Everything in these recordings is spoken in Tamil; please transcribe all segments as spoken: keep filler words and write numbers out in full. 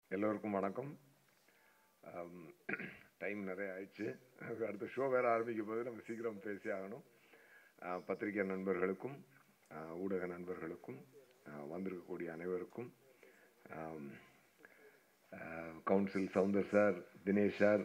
எல்லோருக்கும் வணக்கம். டைம் நிறைய ஆயிடுச்சு. அடுத்த ஷோ வேறு ஆரம்பிக்கும் போது நம்ம சீக்கிரம் பேசி ஆகணும். பத்திரிகை நண்பர்களுக்கும் ஊடக நண்பர்களுக்கும் வந்திருக்கக்கூடிய அனைவருக்கும், council Soundar sir, Dinesh sir,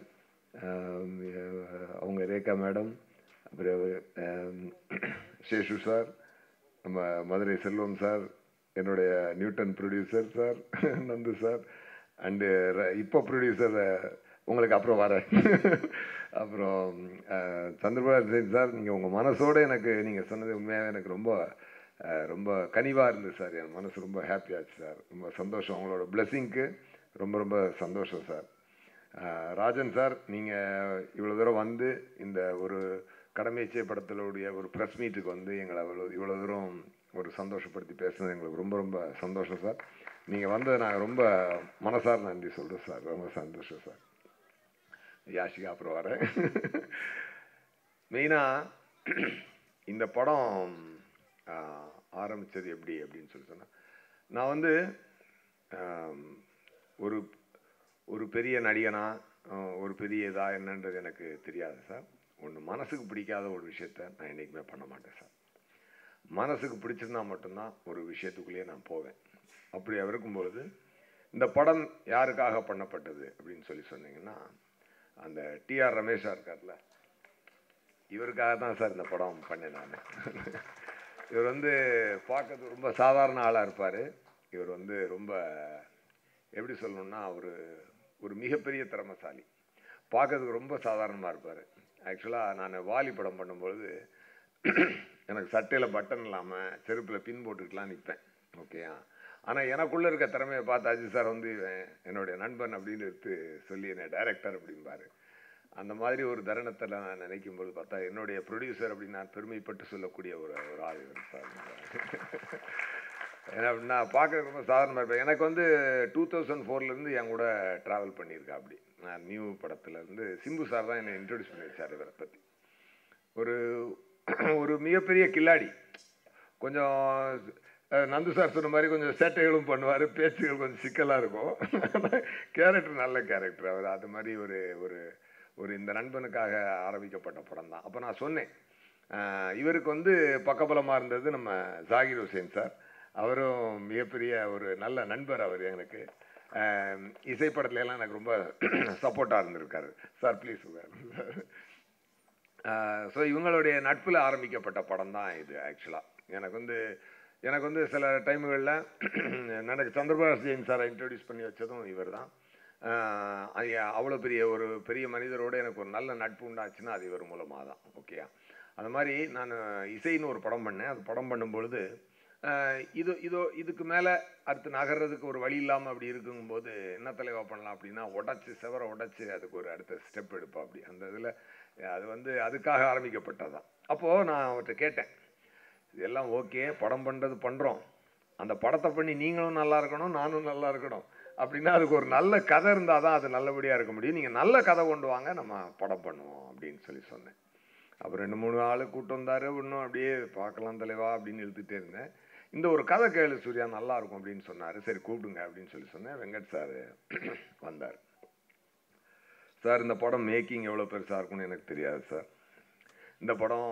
அவங்க ரேகா மேடம், அப்புறம் சேஷு சார், நம்ம மதுரை செல்வம் சார், என்னுடைய Newton producer sir, Nandu sir, and இப்போ ப்ரொடியூசர் உங்களுக்கு அப்புறம் வர அப்புறம் சந்திரபாபு சார், நீங்கள் உங்கள் மனசோடு எனக்கு நீங்கள் சொன்னது உண்மையாக எனக்கு ரொம்ப ரொம்ப கனிவாக இருந்தது சார். என் மனசு ரொம்ப ஹாப்பியாச்சு சார். ரொம்ப சந்தோஷம். உங்களோட பிளெஸிங்க்கு ரொம்ப ரொம்ப சந்தோஷம் சார். ராஜன் சார், நீங்கள் இவ்வளோ தூரம் வந்து இந்த ஒரு கடமை செய் படத்திலுடைய ஒரு ப்ரெஸ் மீட்டுக்கு வந்து எங்களை அவ்வளோ இவ்வளோ தூரம் ஒரு சந்தோஷப்படுத்தி பேசுனது எங்களுக்கு ரொம்ப ரொம்ப சந்தோஷம் சார். நீங்கள் வந்ததை நாங்கள் ரொம்ப மனசார நன்றி சொல்கிறோம் சார். ரொம்ப சந்தோஷம் சார். யாஷிகா அப்புறம் வரேன். மெயினாக இந்த படம் ஆரம்பித்தது எப்படி அப்படின்னு சொல்லி சொன்னால், நான் வந்து ஒரு ஒரு பெரிய நடிகனா ஒரு பெரிய இதா என்னன்றது எனக்கு தெரியாது சார். ஒன்று, மனசுக்கு பிடிக்காத ஒரு விஷயத்த நான் என்றைக்குமே பண்ண மாட்டேன் சார். மனசுக்கு பிடிச்சிருந்தா மட்டும்தான் ஒரு விஷயத்துக்குள்ளேயே நான் போவேன். அப்படி இருக்கும்பொழுது இந்த படம் யாருக்காக பண்ணப்பட்டது அப்படின்னு சொல்லி சொன்னீங்கன்னா, அந்த டிஆர் ரமேஷா இருக்கார்ல, இவருக்காக தான் சார் இந்த படம் பண்ணேன் நான். இவர் வந்து பார்க்கறது ரொம்ப சாதாரண ஆளாக இருப்பார். இவர் வந்து ரொம்ப எப்படி சொல்லணும்னா, அவர் ஒரு மிகப்பெரிய திறமைசாலி. பார்க்கறதுக்கு ரொம்ப சாதாரணமாக இருப்பார். ஆக்சுவலாக நான் வாலி படம் பண்ணும்பொழுது எனக்கு சட்டையில் பட்டன் இல்லாமல் செருப்பில் பின் போட்டுக்கலாம் நிற்பேன். ஓகேயா? ஆனால் எனக்குள்ளே இருக்க திறமையை பார்த்து அஜித் சார் வந்து என்னுடைய நண்பன் அப்படின்னு எடுத்து சொல்லி என்னை டைரக்டர் அப்படிம்பார். அந்த மாதிரி ஒரு தருணத்தில் நான் நினைக்கும் போது பார்த்தா என்னுடைய ப்ரொடியூசர் அப்படின்னு நான் பெருமைப்பட்டு சொல்லக்கூடிய ஒரு ஒரு ஆள் இவர் சார். ஏன்னா அப்படின்னா பார்க்குறது ரொம்ப சாதாரணமாக இருப்பேன். எனக்கு வந்து டூ தௌசண்ட் ஃபோர்லேருந்து என் கூட ட்ராவல் பண்ணியிருக்கேன். அப்படி நான் நியூ படத்துலேருந்து சிம்பு சார் தான் என்னை இன்ட்ரடியூஸ் பண்ணி வச்சார் இவரை பற்றி. ஒரு ஒரு மிகப்பெரிய கில்லாடி. கொஞ்சம் நந்து சார் சொன்ன மாதிரி கொஞ்சம் சேட்டைகளும் பண்ணுவார், பேச்சுகள் கொஞ்சம் சிக்கலாக இருக்கும். கேரக்டர் நல்ல கேரக்டர் அவர். அது மாதிரி ஒரு ஒரு ஒரு இந்த நண்பனுக்காக ஆரம்பிக்கப்பட்ட படம் தான். அப்போ நான் சொன்னேன், இவருக்கு வந்து பக்கபலமாக இருந்தது நம்ம ஜாகிர் ஹுசேன் சார். அவரும் மிகப்பெரிய ஒரு நல்ல நண்பர் அவர். எனக்கு இசைப்படத்துல எல்லாம் எனக்கு ரொம்ப சப்போர்ட்டாக இருந்திருக்காரு சார். Please sir. ஸோ இவங்களுடைய நட்பில் ஆரம்பிக்கப்பட்ட படம் தான் இது. ஆக்சுவலாக எனக்கு வந்து எனக்கு வந்து சில டைமுகளில் எனக்கு சந்திரபாபு ஜெயின் சாரை இன்ட்ரடியூஸ் பண்ணி வச்சதும் இவர் தான். அவ்வளோ பெரிய ஒரு பெரிய மனிதரோடு எனக்கு ஒரு நல்ல நட்பு உண்டாச்சுன்னா அது இவர் மூலமாக தான். ஓகேயா? அது மாதிரி நான் இசைன்னு ஒரு படம் பண்ணேன். அது படம் பண்ணும்பொழுது இது இதோ இதுக்கு மேலே அடுத்து நகர்றதுக்கு ஒரு வழி இல்லாமல் அப்படி இருக்குங்கும்போது என்ன தலைவா பண்ணலாம் அப்படின்னா, உடச்சி செவரை உடச்சி அதுக்கு ஒரு அடுத்த ஸ்டெப் எடுப்போம். அப்படி அந்த இதில் அது வந்து அதுக்காக ஆரம்பிக்கப்பட்டது தான். அப்போது நான் அவர்கிட்ட கேட்டேன், இதெல்லாம் ஓகே, படம் பண்ணுறது பண்ணுறோம், அந்த படத்தை பண்ணி நீங்களும் நல்லா இருக்கணும், நானும் நல்லா இருக்கணும். அப்படின்னா அதுக்கு ஒரு நல்ல கதை இருந்தால் தான் அது நல்லபடியாக இருக்க முடியும். நீங்கள் நல்ல கதை கொண்டு வாங்க, நம்ம படம் பண்ணுவோம் அப்படின்னு சொல்லி சொன்னேன். அப்புறம் ரெண்டு மூணு ஆள் கூட்டம் வந்தார். இன்னும் அப்படியே பார்க்கலாம் தலைவா அப்படின்னு இழுத்துட்டே இருந்தேன். இந்த ஒரு கதை கேளு சூர்யா, நல்லா இருக்கும் அப்படின்னு சொன்னார். சரி கூப்பிடுங்க அப்படின்னு சொல்லி சொன்னேன். வெங்கட் சார் வந்தார். சார், இந்த படம் மேக்கிங் எவ்வளோ பெருசாக இருக்கும்னு எனக்கு தெரியாது சார். இந்த படம்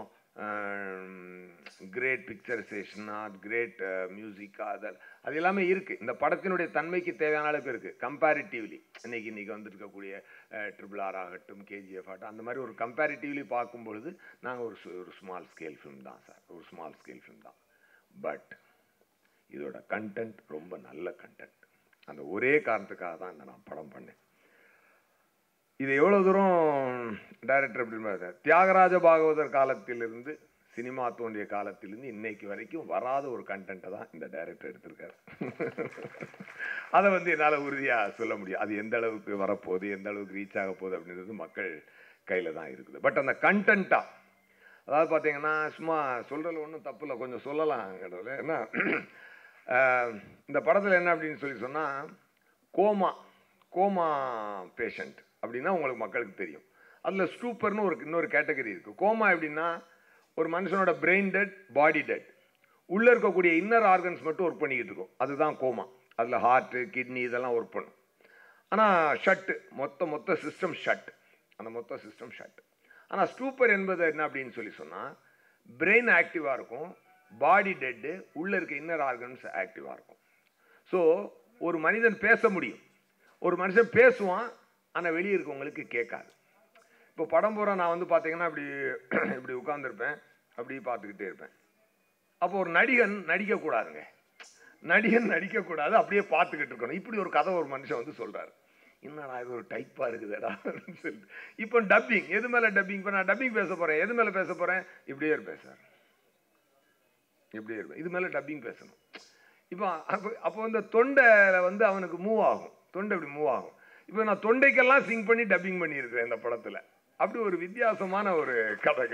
கிரேட் பிக்சரைசேஷனா, கிரேட் மியூசிக்கா, அது அது எல்லாமே இருக்குது. இந்த படத்தினுடைய தன்மைக்கு தேவையான அளவுக்கு இருக்குது. கம்பேரிட்டிவ்லி இன்னைக்கு இன்றைக்கி வந்துருக்கக்கூடிய ட்ரிபிள் ஆர் ஆகட்டும், கேஜிஎஃப் ஆகட்டும், அந்த மாதிரி ஒரு கம்பேரிட்டிவ்லி பார்க்கும்பொழுது நாங்கள் ஒரு ஒரு ஸ்மால் ஸ்கேல் ஃபிலிம் தான் சார். ஒரு ஸ்மால் ஸ்கேல் ஃபிலிம் தான். பட் இதோட கண்டென்ட் ரொம்ப நல்ல கண்டென்ட். அந்த ஒரே காரணத்துக்காக தான் இந்த நான் படம் பண்ணேன். இது எவ்வளோ தூரம் டைரக்டர் அப்படின்னு தியாகராஜ பாகவதர் காலத்திலிருந்து சினிமா தோன்றிய காலத்திலிருந்து இன்னைக்கு வரைக்கும் வராத ஒரு கண்டென்ட்டை தான் இந்த டைரக்டர் எடுத்திருக்காரு. அதை வந்து என்னால் உறுதியாக சொல்ல முடியும். அது எந்த அளவுக்கு வரப்போகுது, எந்த அளவுக்கு ரீச் ஆக போகுது அப்படின்றது மக்கள் கையில் தான் இருக்குது. பட் அந்த கண்டென்ட்டாக, அதாவது பார்த்தீங்கன்னா, சும்மா சொல்கிறதுல ஒன்றும் தப்பு இல்லை, கொஞ்சம் சொல்லலாம் கடவுள். ஏன்னா இந்த படத்தில் என்ன அப்படின்னு சொல்லி சொன்னால், கோமா கோமா பேஷண்ட் அப்படின்னா உங்களுக்கு மக்களுக்கு தெரியும். அதில் ஸ்டூப்பர்னு ஒரு இன்னொரு கேட்டகரி இருக்குது. கோமா எப்படின்னா, ஒரு மனுஷனோட பிரெயின் டெட், பாடி டெட், உள்ளே இருக்கக்கூடிய இன்னர் ஆர்கன்ஸ் மட்டும் ஒர்க் பண்ணிக்கிட்டு இருக்கும். அதுதான் கோமா. அதில் ஹார்ட்டு, கிட்னி இதெல்லாம் ஒர்க் பண்ணும். ஆனால் ஷட்டு மொத்த மொத்த சிஸ்டம் ஷட், அந்த மொத்த சிஸ்டம் ஷட். ஆனால் ஸ்டூப்பர் என்பது என்ன அப்படின்னு சொல்லி சொன்னால், பிரெயின் ஆக்டிவாக இருக்கும், பாடி டெட்டு, உள்ளே இருக்க இன்னர் ஆர்கன்ஸ் ஆக்டிவாக இருக்கும். ஸோ ஒரு மனிதன் பேச முடியும், ஒரு மனுஷன் பேசுவான், ஆனால் வெளியே இருக்கவங்களுக்கு கேட்காது. இப்போ படம் போகிற நான் வந்து பார்த்தீங்கன்னா இப்படி இப்படி உட்காந்துருப்பேன், அப்படி பார்த்துக்கிட்டே இருப்பேன். அப்போ ஒரு நடிகன் நடிக்கக்கூடாதுங்க, நடிகன் நடிக்கக்கூடாது, அப்படியே பார்த்துக்கிட்டு இருக்கணும். இப்படி ஒரு கதை ஒரு மனுஷன் வந்து சொல்கிறார். என்னடா இது ஒரு டைப்பாக இருக்குதுடா சொல்லிட்டு. இப்போ டப்பிங், எது மேலே டப்பிங்? இப்போ நான் டப்பிங் பேச போகிறேன், எது மேலே பேச போகிறேன்? இப்படியே இருப்பேன் சார், இப்படியே இருப்பேன், இது மேலே டப்பிங் பேசணும். இப்போ அப்போ அப்போ இந்த தொண்டையில் வந்து அவனுக்கு மூவ் ஆகும், தொண்டை இப்படி மூவ் ஆகும். இப்போ நான் தொண்டைக்கெல்லாம் சிங் பண்ணி டப்பிங் பண்ணியிருக்கிறேன் இந்த படத்தில். அப்படி ஒரு வித்தியாசமான ஒரு கதைங்க.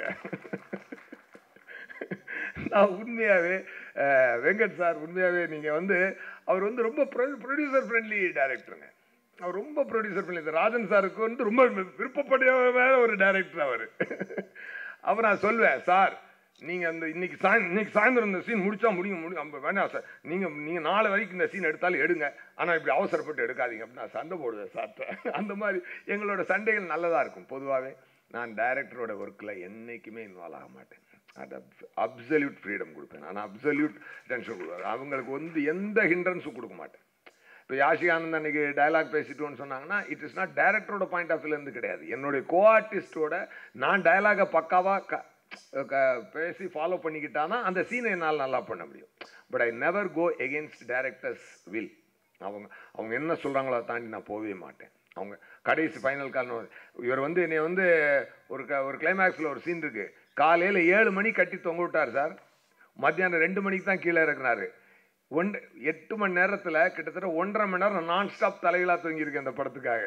நான் உண்மையாகவே வெங்கட் சார், உண்மையாகவே நீங்கள் வந்து அவர் வந்து ரொம்ப ப்ரொடியூசர் ஃப்ரெண்ட்லி டைரக்டருங்க. அவர் ரொம்ப ப்ரொடியூசர் ஃப்ரெண்ட்லி. ராஜன் சாருக்கு வந்து ரொம்ப விருப்பப்படிய ஒரு டைரக்டர் அவர். அவர் நான் சொல்வேன், சார் நீங்கள் அந்த இன்னைக்கு சாய் இன்னைக்கு சாயந்தரம் இந்த சீன் முடிச்சா முடியும் முடியும் வேணாம் சார், நீங்கள் நீங்கள் நாலு வரைக்கும் இந்த சீன் எடுத்தாலும் எடுங்க, ஆனால் இப்படி அவசரப்பட்டு எடுக்காதீங்க அப்படின்னு நான் சண்டை போடுவேன் சார்ட்ட. அந்த மாதிரி எங்களோட சண்டைகள் நல்லதாக இருக்கும். பொதுவாகவே நான் டைரக்டரோட ஒர்க்கில் என்றைக்குமே இன்வால்வ் ஆக மாட்டேன். அது அப்சல்யூட் ஃப்ரீடம் கொடுப்பேன் நான், அப்சல்யூட் டென்ஷன் கொடுப்பேன். அவங்களுக்கு வந்து எந்த ஹிண்ட்ரன்ஸும் கொடுக்க மாட்டேன். இப்போ யாஷிகானந்த் அன்னைக்கு டயலாக் பேசிட்டோன்னு சொன்னாங்கன்னா, இட் இஸ் நாட் டைரக்டரோட பாயிண்ட் ஆஃப் வியூலேருந்து கிடையாது, என்னுடைய கோ ஆர்டிஸ்டோட நான் டயலாகை பக்காவாக க பேசி ஃபாலோ பண்ணிக்கிட்டானா அந்த சீனை என்னால் நல்லா பண்ண முடியும். But I never go against directors will. அவங்க அவங்க என்ன சொல்கிறாங்களோ அதை தாண்டி நான் போகவே மாட்டேன். அவங்க கடைசி ஃபைனல் காரணம் இவர் வந்து என்னை வந்து ஒரு க ஒரு கிளைமேக்ஸில் ஒரு சீன் இருக்குது, காலையில் ஏழு மணி கட்டி தொங்க விட்டார் சார், மத்தியானம் ரெண்டு மணிக்கு தான் கீழே இறக்குனாரு. ஒன் எட்டு மணி நேரத்தில் கிட்டத்தட்ட ஒன்றரை மணி நேரம் நான் ஸ்டாப் தலைகளாக தூங்கியிருக்கேன் அந்த படத்துக்காக.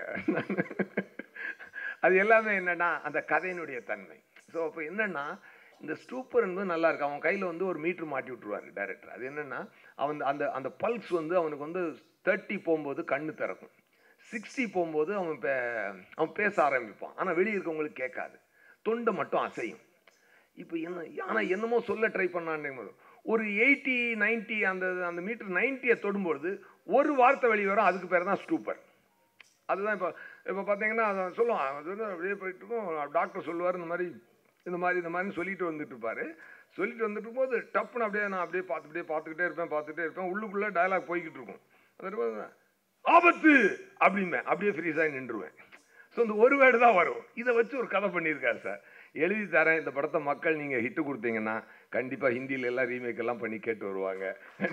அது எல்லாமே என்னென்னா அந்த கதையினுடைய தன்மை. ஸோ அப்போ என்னென்னா இந்த ஸ்டூப்பர் என்பது நல்லா இருக்கு. அவன் கையில் வந்து ஒரு மீட்ரு மாட்டி விட்டுருவார் டைரக்டர். அது என்னென்னா அவன் அந்த அந்த பல்ஸ் வந்து அவனுக்கு வந்து தேர்ட்டி போகும்போது கண்ணு திறக்கும், சிக்ஸ்டி போகும்போது அவன் பே அவன் பேச ஆரம்பிப்பான், ஆனால் வெளியே இருக்கவங்களுக்கு கேட்காது, தொண்டை மட்டும் அசையும். இப்போ என்ன ஆனால் என்னமோ சொல்ல ட்ரை பண்ணான்னு போது ஒரு எயிட்டி நைன்ட்டி அந்த அந்த மீட்டர் நைன்ட்டியை தொடும்பொழுது ஒரு வார்த்தை வெளியே வரும், அதுக்கு பேர் தான் ஸ்டூப்பர். அதுதான் இப்போ இப்போ பார்த்தீங்கன்னா அதை சொல்லுவான், அது வந்து அப்படியே போயிட்டு இருக்கோம், டாக்டர் சொல்லுவார் இந்த மாதிரி இந்த மாதிரி இந்த மாதிரி சொல்லிட்டு வந்துட்டு இருப்பார். சொல்லிட்டு வந்துட்டு இருக்கும்போது டப்புன்னு அப்படியே நான் அப்படியே பார்த்து அப்படியே பார்த்துக்கிட்டே இருப்பேன் பார்த்துக்கிட்டே இருப்பேன் உள்ளுக்குள்ளே டயலாக் போய்கிட்டு இருக்கும். அது ஆபத்து அப்படிமே அப்படியே ஃப்ரீஸாகி நின்றுவேன். ஸோ இந்த ஒரு வேர்டு தான் வரும். இதை வச்சு ஒரு கதை பண்ணியிருக்காரு சார். எழுதி தரேன், இந்த படத்தை மக்கள் நீங்கள் ஹிட்டு கொடுத்தீங்கன்னா கண்டிப்பாக ஹிந்தியில் எல்லாம் ரீமேக் எல்லாம் பண்ணி கேட்டு வருவாங்க.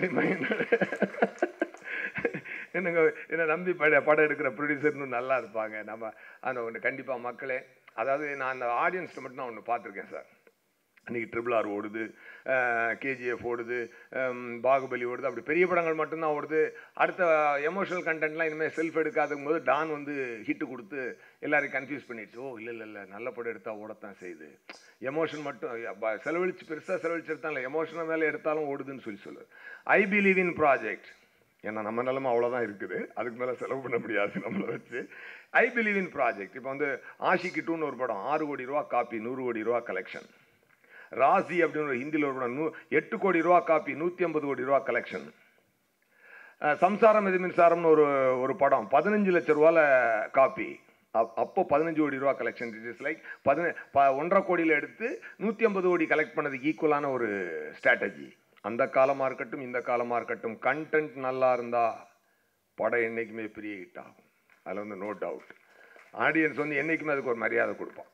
என்னங்க என்னை நம்பி பட படம் எடுக்கிற ப்ரொடியூசர்னு நல்லா இருப்பாங்க. நம்ம அந்த ஒன்று கண்டிப்பாக மக்களே, அதாவது நான் அந்த ஆடியன்ஸ்ட்டு மட்டும் நான் ஒன்று பார்த்துருக்கேன் சார். இன்றைக்கி ட்ரிபிள் ஆர் ஓடுது, கேஜிஎஃப் ஓடுது, பாகுபலி ஓடுது, அப்படி பெரிய படங்கள் மட்டும்தான் ஓடுது. அடுத்த எமோஷனல் கண்டென்ட்லாம் இனிமேல் செல்ஃப் எடுக்காதுக்கும் போது டான் வந்து ஹிட்டு கொடுத்து எல்லாரையும் கன்ஃபியூஸ் பண்ணிடுச்சு. ஓ இல்லை இல்லை இல்லை நல்ல படம் எடுத்தால் ஓடத்தான் செய்யுது, எமோஷன் மட்டும் செலவழிச்சு பெருசாக செலவழிச்சு எடுத்தாலும் இல்லை, எமோஷனல் மேலே எடுத்தாலும் ஓடுதுன்னு சொல்லி சொல்லுது. I believe in project. ஏன்னா நம்ம நிலமை அவ்வளோதான் இருக்குது, அதுக்கு மேலே செலவு பண்ண முடியாது நம்மளை வச்சு. I believe in project. இப்போ வந்து ஆஷிக்கு டூன்னு ஒரு படம், ஆறு கோடி ரூபா காப்பி, நூறு கோடி ரூபா கலெக்ஷன். ராசி அப்படின்னு ஒரு ஹிந்தியில் ஒரு படம், நூ எட்டு கோடி ரூபா காப்பி, நூற்றி ஐம்பது கோடி ரூபா கலெக்ஷன். சம்சாரம் எது மின்சாரம்னு ஒரு ஒரு படம், பதினஞ்சு லட்சம் ரூபாவில் காப்பி, அப்போ பதினஞ்சு கோடி ரூபா கலெக்ஷன். இட் இஸ் லைக் பதின ஒன்றரை கோடியில் எடுத்து நூற்றி ஐம்பது கோடி கலெக்ட் பண்ணதுக்கு ஈக்குவலான ஒரு ஸ்ட்ராட்டஜி. அந்த காலமாக இருக்கட்டும் இந்த காலமாக இருக்கட்டும், கண்டென்ட் நல்லா இருந்தால் படம் என்றைக்குமே பெரிய ஹிட் ஆகும், அதில் வந்து நோ டவுட். ஆடியன்ஸ் வந்து என்றைக்குமே அதுக்கு ஒரு மரியாதை கொடுப்பான்.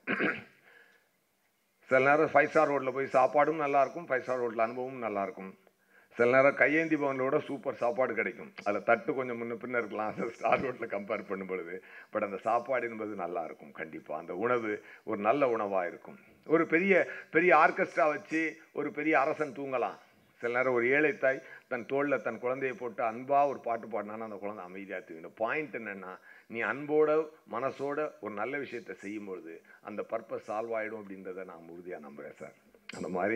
சில நேரம் ஃபைவ் ஸ்டார் ரோட்டில் போய் சாப்பாடும் நல்லாயிருக்கும், ஃபைவ் ஸ்டார் ரோட்டில் அனுபவமும் நல்லாயிருக்கும். சில நேரம் கையேந்தி பவனோட சூப்பர் சாப்பாடு கிடைக்கும், அதில் தட்டு கொஞ்சம் முன்ன பின்ன இருக்கலாம் ஸ்டார் ரோட்டில் கம்பேர் பண்ணும் பொழுது. பட் அந்த சாப்பாடு என்பது நல்லாயிருக்கும் கண்டிப்பாக. அந்த உணவு ஒரு நல்ல உணவாக இருக்கும். ஒரு பெரிய பெரிய ஆர்கெஸ்ட்ரா வச்சு ஒரு பெரிய அரசன் தூங்கலாம். சில நேரம் ஒரு ஏழை தாய் தன் தோளில் தன் குழந்தையை போட்டு அன்பாக ஒரு பாட்டு பாடினான்னா அந்த குழந்தை அமைதியாக தூங்கிடும். பாயிண்ட் என்னென்னா, நீ அன்போட மனசோட ஒரு நல்ல விஷயத்தை செய்யும்பொழுது அந்த பர்பஸ் சால்வ் ஆகிடும் அப்படின்றத நான் உறுதியாக நம்புகிறேன் சார். அந்த மாதிரி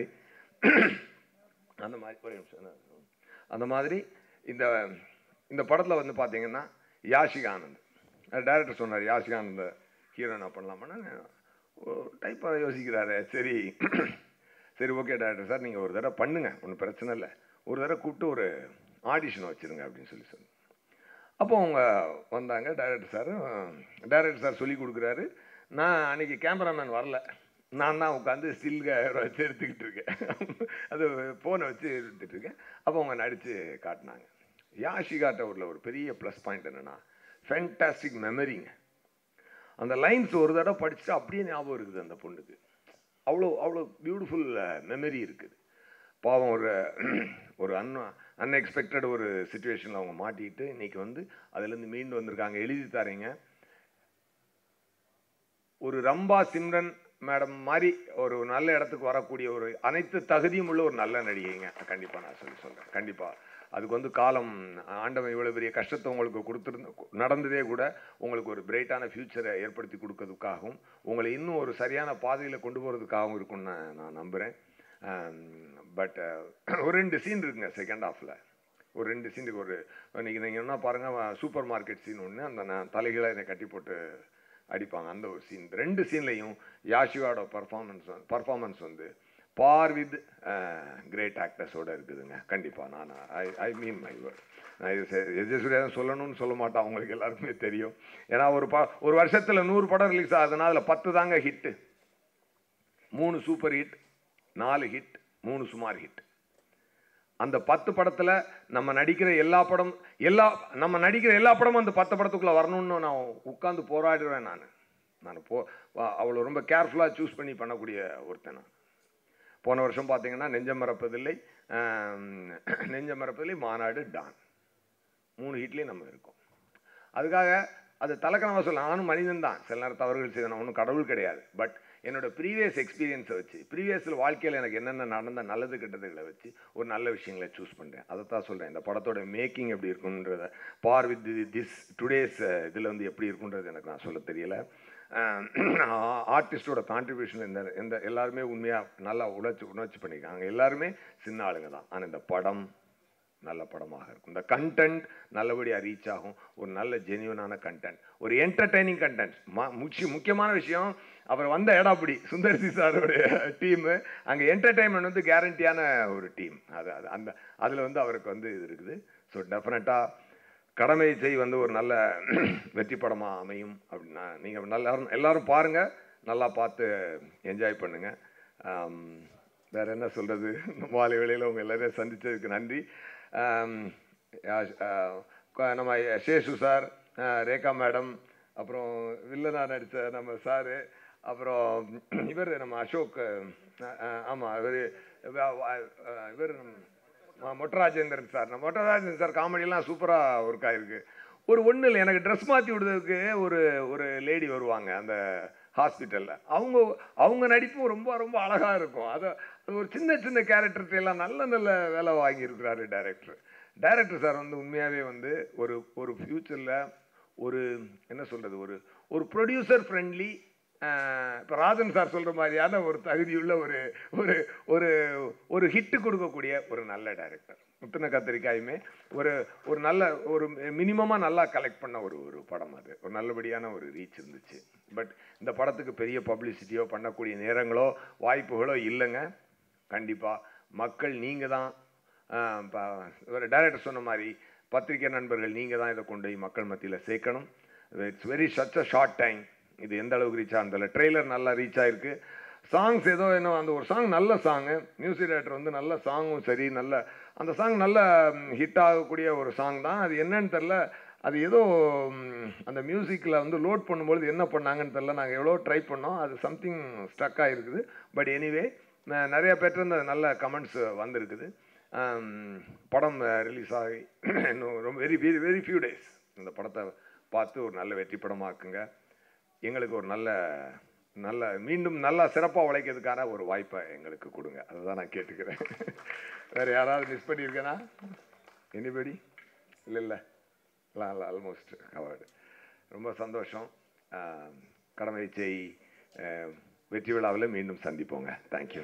அந்த மாதிரி ஒரு நிமிஷம் அந்த மாதிரி இந்த இந்த படத்தில் வந்து பார்த்தீங்கன்னா யாஷிகா ஆனந்த் டைரக்டர் சொன்னார், யாஷிகா ஆனந்த ஹீரோனா பண்ணலாமான்னு டைப்பாக யோசிக்கிறாரு. சரி சரி ஓகே டைரக்டர் சார், நீங்கள் ஒரு தடவை பண்ணுங்கள், ஒன்றும் பிரச்சனை இல்லை, ஒரு தடவை கூப்பிட்டு ஒரு ஆடிஷனை வச்சுருங்க அப்படின்னு சொல்லி சொன்னேன். அப்போ அவங்க வந்தாங்க. டைரக்டர் சார் டைரக்டர் சார் சொல்லி கொடுக்குறாரு. நான் அன்றைக்கி கேமராமேன் வரல, நான் தான் உட்காந்து ஸ்டில்க வச்சு எடுத்துக்கிட்டு இருக்கேன். அது ஃபோனை வச்சு எடுத்துகிட்ருக்கேன். அப்போ அவங்க நடித்து காட்டினாங்க. யாஷிகாட்ட உள்ள ஒரு பெரிய ப்ளஸ் பாயிண்ட் என்னென்னா ஃபேண்டாஸ்டிக் மெமரிங்க. அந்த லைன்ஸ் ஒரு தடவை படிச்சுட்டு அப்படியே ஞாபகம் இருக்குது அந்த பொண்ணுக்கு. அவ்வளோ அவ்வளோ பியூட்டிஃபுல் மெமரி இருக்குது. பாவம் ஒரு ஒரு அன் அன்எக்ஸ்பெக்டட் ஒரு சுச்சுவேஷனில் அவங்க மாட்டிக்கிட்டு இன்றைக்கி வந்து அதுலேருந்து மீண்டு வந்திருக்காங்க. எழுதி தரீங்க. ஒரு ரம்பா சிம்ரன் மேடம் மாதிரி ஒரு நல்ல இடத்துக்கு வரக்கூடிய ஒரு அனைத்து தகுதியும் உள்ள ஒரு நல்ல நடிகைங்க. கண்டிப்பாக நான் சொல்லி சொல்கிறேன். கண்டிப்பாக அதுக்கு வந்து காலம் ஆண்டவன் இவ்வளோ பெரிய கஷ்டத்தை உங்களுக்கு கொடுத்துருந்து நடந்ததே கூட உங்களுக்கு ஒரு பிரைட்டான ஃப்யூச்சரை ஏற்படுத்தி கொடுக்கறதுக்காகவும் உங்களை இன்னும் ஒரு சரியான பாதையில் கொண்டு போகிறதுக்காகவும் இருக்குன்னு நான் நம்புகிறேன். பட் ஒரு ரெண்டு சீன் இருக்குங்க செகண்ட் ஹாஃபில். ஒரு ரெண்டு சீனுக்கு ஒரு இன்றைக்கி நீங்கள் என்ன பாருங்கள், சூப்பர் மார்க்கெட் சீன் ஒன்று, அந்த நான் தலைகளை என்னை கட்டி போட்டு அடிப்பாங்க, அந்த ஒரு சீன். ரெண்டு சீன்லையும் யாஷிகாவோட பர்ஃபார்மன்ஸ் பர்ஃபார்மன்ஸ் வந்து பார் வித் கிரேட் ஆக்டர்ஸோடு இருக்குதுங்க. கண்டிப்பாக நான் ஐ ஐ மீன் மை வேர்ட். நான் இது எஜஸ்வரியாக சொல்லணும்னு சொல்ல மாட்டேன், அவங்களுக்கு எல்லாருக்குமே தெரியும். ஏன்னா ஒரு ப ஒரு வருஷத்தில் நூறு படம் ரிலீஸ் ஆகுதுன்னா அதில் பத்து தாங்க ஹிட்டு, மூணு சூப்பர் ஹிட், நாலு ஹிட், மூணு சுமார் ஹிட். அந்த பத்து படத்தில் நம்ம நடிக்கிற எல்லா படம் எல்லா நம்ம நடிக்கிற எல்லா படமும் அந்த பத்து படத்துக்குள்ளே வரணும்னு நான் உட்காந்து போராடுவேன். நான் நான் போ அவ்வளோ ரொம்ப கேர்ஃபுல்லாக சூஸ் பண்ணி பண்ணக்கூடிய ஒருத்தன் நான். போன வருஷம் பார்த்தீங்கன்னா நெஞ்சம் மறப்பதில்லை, நெஞ்சம் மறப்பதில்லை, மாநாடு, டான், மூணு ஹிட்லேயும் நம்ம இருக்கோம். அதுக்காக அது தலைக்கணமாக சொல்ல, நானும் மனிதன் தான், சில நேரம் தவறுகள் செய்வேன், நான் ஒன்றும் கடவுள் கிடையாது. பட் என்னோடய ப்ரீவியஸ் எக்ஸ்பீரியன்ஸை வச்சு, ப்ரீவியஸில் வாழ்க்கையில் எனக்கு என்னென்ன நடந்த நல்லது கெட்டதுகளை வச்சு ஒரு நல்ல விஷயங்களை சூஸ் பண்ணுறேன். அதை தான் சொல்கிறேன். இந்த படத்தோட மேக்கிங் எப்படி இருக்குன்றத பார் வித் திஸ் டுடேஸ் இதில் வந்து எப்படி இருக்குன்றது எனக்கு நான் சொல்ல தெரியலை. ஆர்டிஸ்டோட கான்ட்ரிபியூஷன் இந்த எந்த எல்லாருமே உண்மையாக நல்லா உழைச்சி உணர்ச்சி பண்ணியிருக்காங்க. எல்லாருமே சின்ன ஆளுங்க தான். ஆனால் இந்த படம் நல்ல படமாக இருக்கும். இந்த கண்டென்ட் நல்லபடியாக ரீச் ஆகும். ஒரு நல்ல ஜென்யூனான கண்டென்ட், ஒரு என்டர்டெய்னிங் கண்டென்ட். முக்கிய முக்கியமான விஷயம், அவர் வந்த இடம் அப்படி சுந்தர்சி சாரோடைய டீமு, அங்கே என்டர்டெயின்மெண்ட் வந்து கேரண்டியான ஒரு டீம். அது அது அந்த அதில் வந்து அவருக்கு வந்து இது இருக்குது. ஸோ டெஃபினட்டாக கடமை செய் வந்து ஒரு நல்ல வெற்றி படமாக அமையும் அப்படின்னா நீங்கள் நல்லா எல்லோரும் பாருங்கள், நல்லா பார்த்து என்ஜாய் பண்ணுங்கள். வேறு என்ன சொல்கிறது, மாலை வேளையில் உங்கள் எல்லோரையும் சந்தித்ததுக்கு நன்றி. நம்ம சேஷு சார், ரேகா மேடம், அப்புறம் வில்லனா நடித்த நம்ம சாரு, அப்புறம் இவர் நம்ம அசோக், ஆமாம் இவர் இவர் மொட்டராஜேந்திரன் சார். நம்ம மொட்டராஜேந்திரன் சார் காமெடியெல்லாம் சூப்பராக ஒர்க் ஆகிருக்கு. ஒரு ஒன்றும் இல்லை, எனக்கு ட்ரெஸ் மாற்றி விடுறதுக்கு ஒரு ஒரு லேடி வருவாங்க அந்த ஹாஸ்பிட்டலில். அவங்க அவங்க நடிப்பும் ரொம்ப ரொம்ப அழகாக இருக்கும். அதை அது ஒரு சின்ன சின்ன கேரக்டர்ஸ் எல்லாம் நல்ல நல்ல வேலை வாங்கியிருக்கிறாரு டைரக்டர். டைரக்டர் சார் வந்து உண்மையாகவே வந்து ஒரு ஒரு ஃப்யூச்சரில் ஒரு என்ன சொல்கிறது, ஒரு ஒரு ப்ரொடியூசர் ஃப்ரெண்ட்லி, இப்போ ராஜன் சார் சொல்கிற மாதிரியான ஒரு தகுதியுள்ள ஒரு ஒரு ஒரு ஒரு ஹிட்டு கொடுக்கக்கூடிய ஒரு நல்ல டைரக்டர். முத்தின கத்திரிக்காயுமே ஒரு ஒரு நல்ல ஒரு மினிமமாக நல்லா கலெக்ட் பண்ண ஒரு ஒரு படம். அது ஒரு நல்லபடியான ஒரு ரீச் இருந்துச்சு. பட் இந்த படத்துக்கு பெரிய பப்ளிசிட்டியோ பண்ணக்கூடிய நேரங்களோ வாய்ப்புகளோ இல்லைங்க. கண்டிப்பாக மக்கள் நீங்கள் தான், ஒரு டைரக்டர் சொன்ன மாதிரி பத்திரிகை நண்பர்கள் நீங்கள் தான் இதை கொண்டு போய் மக்கள் மத்தியில் சேர்க்கணும். It's very such a short time. இது எந்த அளவுக்கு ரீச் ஆனதில்ல. ட்ரெய்லர் நல்லா ரீச் ஆகிருக்கு. சாங்ஸ் ஏதோ என்ன அந்த ஒரு சாங் நல்ல சாங்கு, மியூசிக் டைரக்டர் வந்து நல்ல சாங்கும் சரி, நல்ல அந்த சாங் நல்ல ஹிட் ஆகக்கூடிய ஒரு சாங் தான். அது என்னன்னு தெரில, அது ஏதோ அந்த மியூசிக்கில் வந்து லோட் பண்ணும்பொழுது என்ன பண்ணாங்கன்னு தெரில. நாங்கள் எவ்வளோ ட்ரை பண்ணோம், அது சம்திங் ஸ்டக் ஆகிருக்குது. பட் எனிவே நிறைய பேர்ட்டு நல்ல கமெண்ட்ஸ் வந்திருக்குது. படம் ரிலீஸ் ஆகி இன்னும் ரொம்ப very very very few days இந்த படத்தை பார்த்து ஒரு நல்ல வெற்றி படமாக்குங்க. எங்களுக்கு ஒரு நல்ல நல்ல மீண்டும் நல்லா சிறப்பாக உழைக்கிறதுக்கான ஒரு வாய்ப்பை எங்களுக்கு கொடுங்க. அதை தான் நான் கேட்டுக்கிறேன். வேறு யாராவது மிஸ் பண்ணியிருக்கேனா? எனிபடி? இல்லை இல்லை இல்லை இல்லை ஆல்மோஸ்ட் கவர்டு. ரொம்ப சந்தோஷம். கடமை செய் வெற்றி விழாவில் மீண்டும் சந்திப்போங்க. தேங்க்யூ.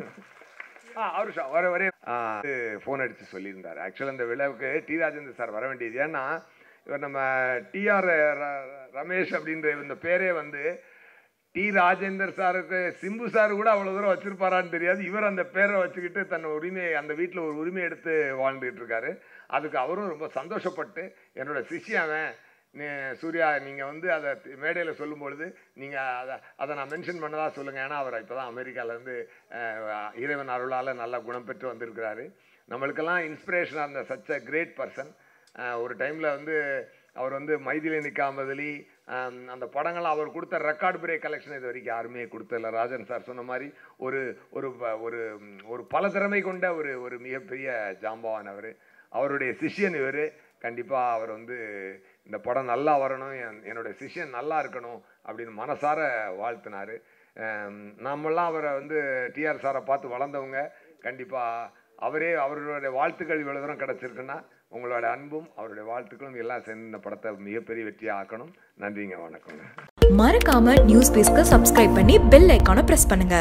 ஆ அவரு வர வரைய ஃபோன் அடித்து சொல்லியிருந்தார். ஆக்சுவலாக இந்த விழாவுக்கு டி ராஜேந்தர் சார் வர வேண்டியது. ஏன்னா இவர் நம்ம டிஆர் ரமேஷ் அப்படின்ற இந்த பேரே வந்து டி ராஜேந்தர் சாருக்கு சிம்பு சார் கூட அவ்வளோ தூரம் வச்சிருப்பாரான்னு தெரியாது. இவர் அந்த பேரை வச்சுக்கிட்டு தன் உரிமையை அந்த வீட்டில் ஒரு உரிமை எடுத்து வாழ்ந்துகிட்டு இருக்காரு. அதுக்கு அவரும் ரொம்ப சந்தோஷப்பட்டு என்னோட சிஷ்யாவன் சூர்யா நீங்கள் வந்து அதை மேடையில் சொல்லும்பொழுது நீங்கள் அதை அதை நான் மென்ஷன் பண்ணதா சொல்லுங்கள். ஏன்னா அவர் இப்போ தான் அமெரிக்காவிலேருந்து இறைவன் அருளால் நல்லா குணம் பெற்று வந்திருக்கிறாரு. நம்மளுக்கெல்லாம் இன்ஸ்பிரேஷனாக இருந்த சச் அ கிரேட் பர்சன். ஒரு டைமில் வந்து அவர் வந்து மைதிலி நிற்காமதிலி அந்த படங்கள் அவர் கொடுத்த ரெக்கார்ட் பிரேக் கலெக்ஷன் இது வரைக்கும் யாருமே கொடுத்ததில்ல. ராஜன் சார் சொன்ன மாதிரி ஒரு ஒரு ஒரு ஒரு பல திறமை கொண்ட ஒரு ஒரு மிகப்பெரிய ஜாம்பவான் அவர். அவருடைய சிஷ்யன் இவர். கண்டிப்பாக அவர் வந்து இந்த படம் நல்லா வரணும், என்னுடைய சிஷ்யன் நல்லா இருக்கணும் அப்படின்னு மனசார வாழ்த்தினார். நம்மெல்லாம் அவரை வந்து டிஆர் சாரை பார்த்து வளர்ந்தவங்க. கண்டிப்பாக அவரே அவருடைய வாழ்த்துக்கள் இவ்வளோ தூரம் கிடச்சிருக்குன்னா உங்களோட அன்பும் அவருடைய வாழ்த்துக்களும் எல்லாம் சேர்ந்து இந்த படத்தை மிகப்பெரிய வெற்றியாக ஆக்கணும். நன்றிங்க, வணக்கங்க. மறக்காம நியூஸ் பேஸ்க்கு சப்ஸ்கிரைப் பண்ணி பெல் ஐகானை பிரஸ் பண்ணுங்க.